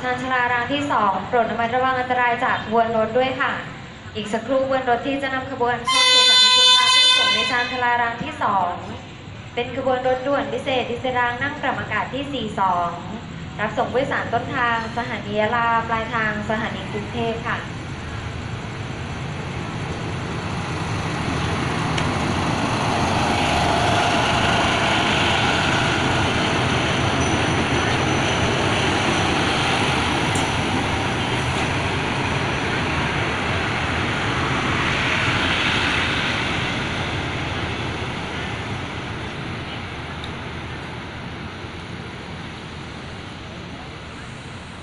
านชลารางที่ 2โปรดระมัดระวังอันตรายจากขบวนรถด้วยค่ะอีกสักครู่ขบวนรถที่จะนำขบวนเข้าสู่สถานีชุมทางผู้ส่งในชานชลารางที่ 2เป็นขบวนรถด่วนพิเศษดิสรางนั่งปรับอากาศที่ 42รับส่งผู้โดยสารต้นทางสถานียะลาปลายทางสถานีกรุงเทพค่ะ